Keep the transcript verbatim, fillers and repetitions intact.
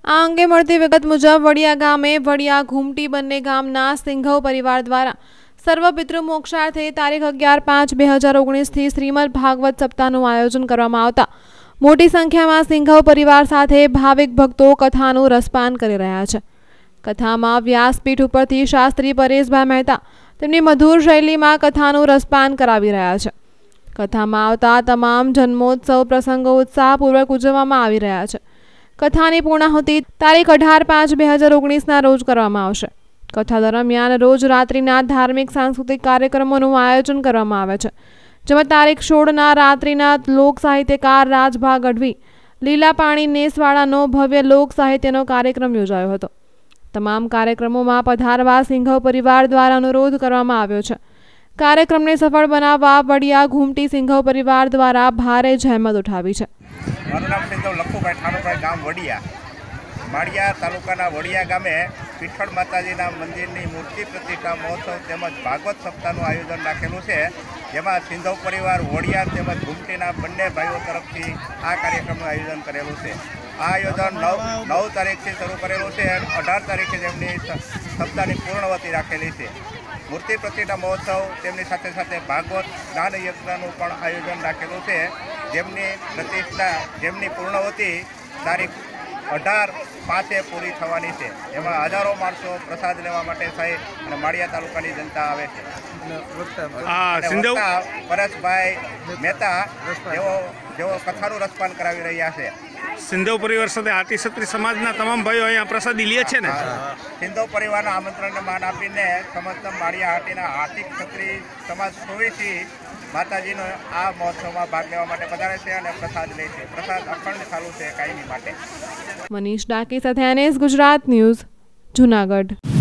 આ અંગે મળતી વિગત મુજબ વડિયા ગામે વડિયા ઘૂમટી બંને ગામના સિંઘવ પરિવાર દ્વારા સર્વ પિતૃ મોક્ષાર્થે તારીખ અગિયાર પાંચ બે હજાર ઓગણીસથી શ્રીમદ ભાગવત સપ્તાહનું આયોજન કરવામાં આવતા મોટી સંખ્યામાં સિંઘવ પરિવાર સાથે ભાવિક ભક્તો કથાનું રસપાન કરી રહ્યા છે। કથામાં વ્યાસપીઠ ઉપરથી શાસ્ત્રી પરેશભાઈ મહેતા તેમની મધુર શૈલીમાં કથાનું રસપાન કરાવી રહ્યા છે। કથામાં આવતા તમામ જન્મોત્સવ પ્રસંગો ઉત્સાહપૂર્વક ઉજવવામાં આવી રહ્યા છે। કથાની પૂર્ણાહુતિ તારીખ અઢાર પાંચ બે હજાર ઓગણીસના રોજ કરવામાં આવશે। કથા દરમિયાન રોજ રાત્રિના ધાર્મિક સાંસ્કૃતિક કાર્યક્રમોનું આયોજન કરવામાં આવે છે, જેમાં તારીખ સોળના રાત્રિના લોક સાહિત્યકાર રાજભા ગઢવી લીલા પાણી નેસવાડાનો ભવ્ય લોક સાહિત્યનો કાર્યક્રમ યોજાયો હતો। તમામ કાર્યક્રમોમાં પધારવા સિંઘવ પરિવાર દ્વારા અનુરોધ કરવામાં આવ્યો છે। કાર્યક્રમને સફળ બનાવવા વડિયા ઘૂમટી સિંઘવ પરિવાર દ્વારા ભારે જહેમત ઉઠાવી છે। મારું નામ સિંઘવ લખુભાઈ ઠાનુભાઈ, ગામ વડિયા, માળિયા તાલુકાના વડિયા ગામે પીઠળ માતાજીના મંદિરની મૂર્તિ પ્રતિષ્ઠા મહોત્સવ તેમજ ભાગવત સપ્તાહનું આયોજન રાખેલું છે, જેમાં સિંઘવ પરિવાર વડિયા તેમજ ઘૂમટીના બંને ભાઈઓ તરફથી આ કાર્યક્રમનું આયોજન કરેલું છે। આ આયોજન નવ નવ તારીખથી શરૂ કરેલું છે અને અઢાર તારીખે તેમની સપ્તાહની પૂર્ણવતી રાખેલી છે। મૂર્તિ પ્રતિષ્ઠા મહોત્સવ તેમની સાથે સાથે ભાગવત જ્ઞાન યજ્ઞનું પણ આયોજન રાખેલું છે, જેમની પ્રતિષ્ઠા જેમની પૂર્ણવતી તારીખ અઢાર પાંચે પૂરી થવાની છે। એમાં હજારો માણસો પ્રસાદ લેવા માટે સાહેબ અને માળિયા તાલુકાની જનતા આવે છે। પરેશભાઈ મહેતા જેઓ જેઓ કથાનું રસપાન કરાવી રહ્યા છે। સિંધવ પરિવાર સાથે હાટી ક્ષત્રિય સમાજના તમામ ભાઈઓ અહીંયા પ્રસાદી લે છે ને? સિંધવ પરિવારના આમંત્રણને માન આપીને સમસ્ત માળિયા હાટીના હાટી ક્ષત્રિય સમાજ સોવીથી માતાજીનો આ મહોત્સવમાં ભાગ લેવા માટે પધારે છે અને પ્રસાદ લે છે। પ્રસાદ અખંડ ચાલુ છે કાયમી માટે। મનીષ ડાકી સાથે એનએસ ગુજરાત ન્યૂઝ, જૂનાગઢ।